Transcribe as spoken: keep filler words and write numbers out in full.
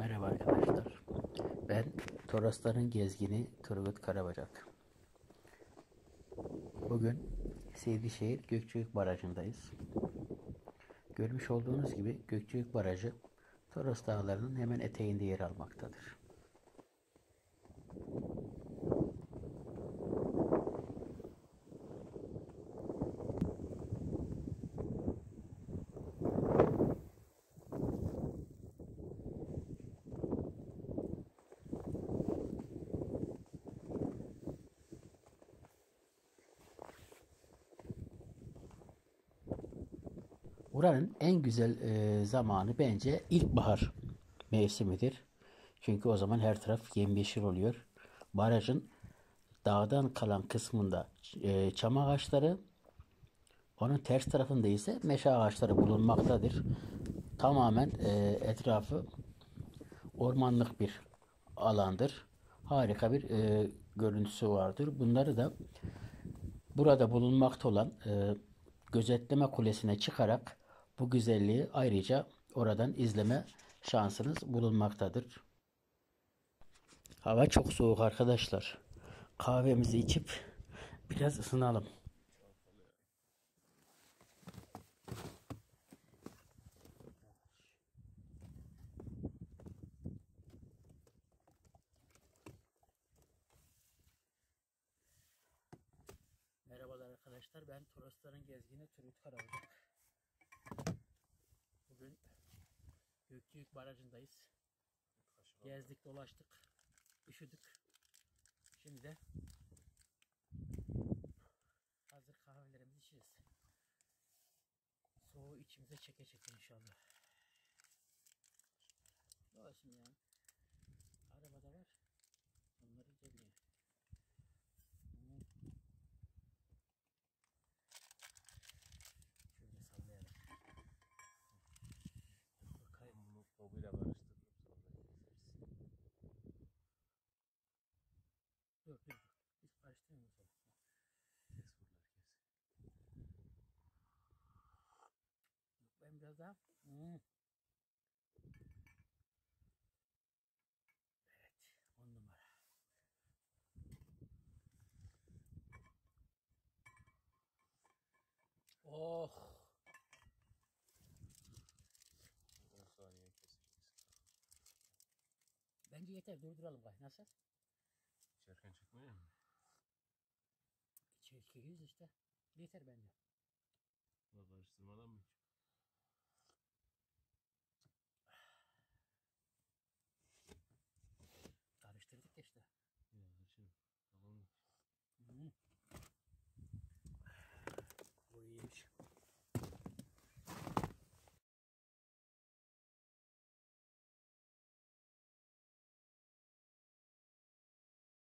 Merhaba arkadaşlar. Ben Torosların gezgini Turgut Karabacak. Bugün Seydişehir Gökçüyük Barajı'ndayız. Görmüş olduğunuz gibi Gökçüyük Barajı Toros Dağları'nın hemen eteğinde yer almaktadır. Buranın en güzel e, zamanı bence ilkbahar mevsimidir. Çünkü o zaman her taraf yemyeşil oluyor. Barajın dağdan kalan kısmında e, çam ağaçları, onun ters tarafında ise meşe ağaçları bulunmaktadır. Tamamen e, etrafı ormanlık bir alandır. Harika bir e, görüntüsü vardır. Bunları da burada bulunmakta olan e, gözetleme kulesine çıkarak bu güzelliği ayrıca oradan izleme şansınız bulunmaktadır. Hava çok soğuk arkadaşlar. Kahvemizi içip biraz ısınalım. Merhabalar arkadaşlar. Ben Torosların gezgini Turgut Karabacak. Bugün Gökçüyük Barajı'ndayız. Gezdik, dolaştık, üşüdük. Şimdi de hazır kahvelerimizi içeceğiz. Soğuğu içimize çeke çeke inşallah. Olsun ya. Arabada var. Onları cebine. Hmm. Şöyle sallayarak. Bakayım. Bunu kovuyla karıştırdım sonra kesersin. Dur dur dur. Biz karıştırmıyoruz onu. Kes buraları kes. Yok, ben biraz daha. Hmm. Evet. On numara. Oh. on saniye keseceksin. Bence yeter. Durduralım gay. Nasıl? İçerken çekmiyor mu? Çekiyoruz işte. Yeter bence. Buna karıştırmadan mı hiç?